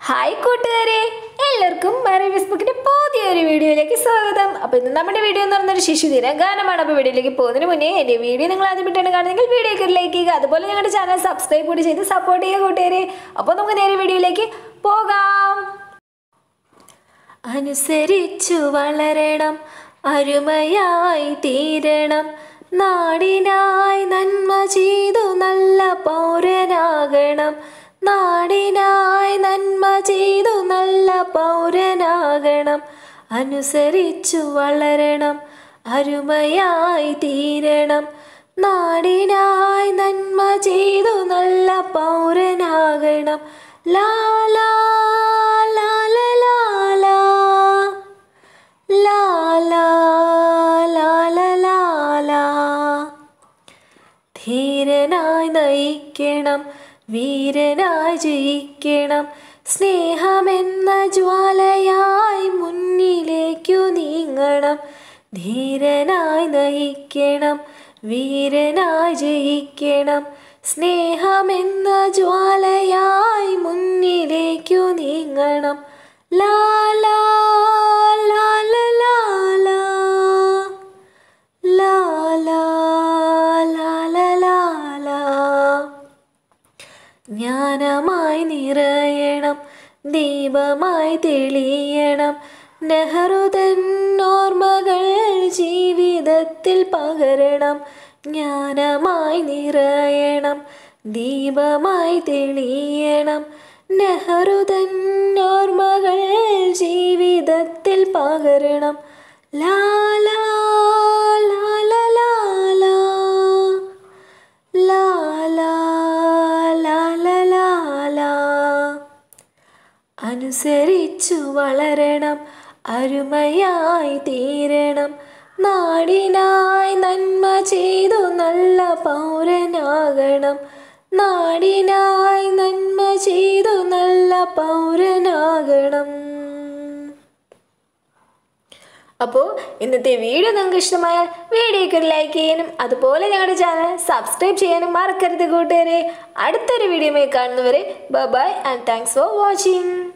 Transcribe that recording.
Hi കൂട്ടുകാരെ, എല്ലാവർക്കും Murray ഫേസ്ബുക്കിൻ്റെ പുതിയൊരു വീഡിയോയിലേക്ക് സ്വാഗതം. അപ്പോൾ ഇന്ന് നമ്മുടെ വീഡിയോ എന്ന് പറഞ്ഞൊരു ശിശുദിന ഗാനമാണ്. അപ്പോൾ വീഡിയോയിലേക്ക് പോകുന്നതിന് മുന്നേ എൻ്റെ വീഡിയോ നിങ്ങൾ ആദ്യമായിട്ടാണ് കാണുന്നതെങ്കിൽ വീഡിയോയ്ക്ക് ഒരു ലൈക്ക് ചെയ്യുക, അതുപോലെ ഞങ്ങളുടെ ചാനൽ സബ്സ്ക്രൈബ് കൂടി ചെയ്ത് സപ്പോർട്ട് ചെയ്യുക കൂട്ടുകാരെ. അപ്പോൾ നമുക്ക് നേരെ വീഡിയോയിലേക്ക് പോകാം. അനുസരിച്ചു വളരണം, അരുമയായി തീരണം, നാടിനായി നന്മ ചെയ്തു നല്ല പൗരനാകണം, നാടിനായി നന്മ ചെയ്തു നല്ല പൗരനാകണം. അനുസരിച്ചു വളരണം, അരുമയായി തീരണം, നാടിനായി നന്മ ചെയ്തു നല്ല പൗരനാകണം. ലാ ലാ ലാ ലാ ലാ ലാ ലാ ലാ ലാ ലാ ലാ. ധീരനായി നയിക്കണം, വീരനായി ജയിക്കണം, സ്നേഹമെന്ന ജ്വാലയായി മുന്നിലേക്കു നീങ്ങണം. ധീരനായി നയിക്കണം, വീരനായി ജയിക്കണം, സ്നേഹമെന്ന ജ്വാലയായി മുന്നിലേക്കു നീങ്ങണം. ലാ ലാ ലാ ലാ ലാ ലാ ലാ ലാ ലാ ലാ ലാ ലാ. ജ്ഞാനമായി നിറയണം, ദീപമായി തെളിയണം, നെഹ്റുതൻ ഓർമ്മകൾ ജീവിതത്തിൽ പകരണം. ജ്ഞാനമായി നിറയണം, ദീപമായി തെളിയണം, നെഹ്റുതൻ ഓർമ്മകൾ ജീവിതത്തിൽ പകരണം. ലാ ലാ ലാ ലാ ലാ ലാ ലാ ലാ ലാ ലാ ലാ ലാ. അനുസരിച്ചു വളരണം, അരുമയായി തീരണം, നാടിനായി നന്മ ചെയ്തു നല്ല പൗരനാകണം, നാടിനായി നന്മ ചെയ്തു നല്ല പൗരനാകണം. അപ്പോൾ ഇന്നത്തെ വീഡിയോ നിങ്ങൾക്ക് ഇഷ്ടമായാൽ വീഡിയോയ്ക്ക് ഒരു ലൈക്ക് ചെയ്യാനും അതുപോലെ ഞങ്ങളുടെ ചാനൽ സബ്സ്ക്രൈബ് ചെയ്യാനും മറക്കരുത് കൂട്ടുകാരെ. അടുത്തൊരു വീഡിയോയുമായി കാണുന്നവരെ bye and thanks for watching.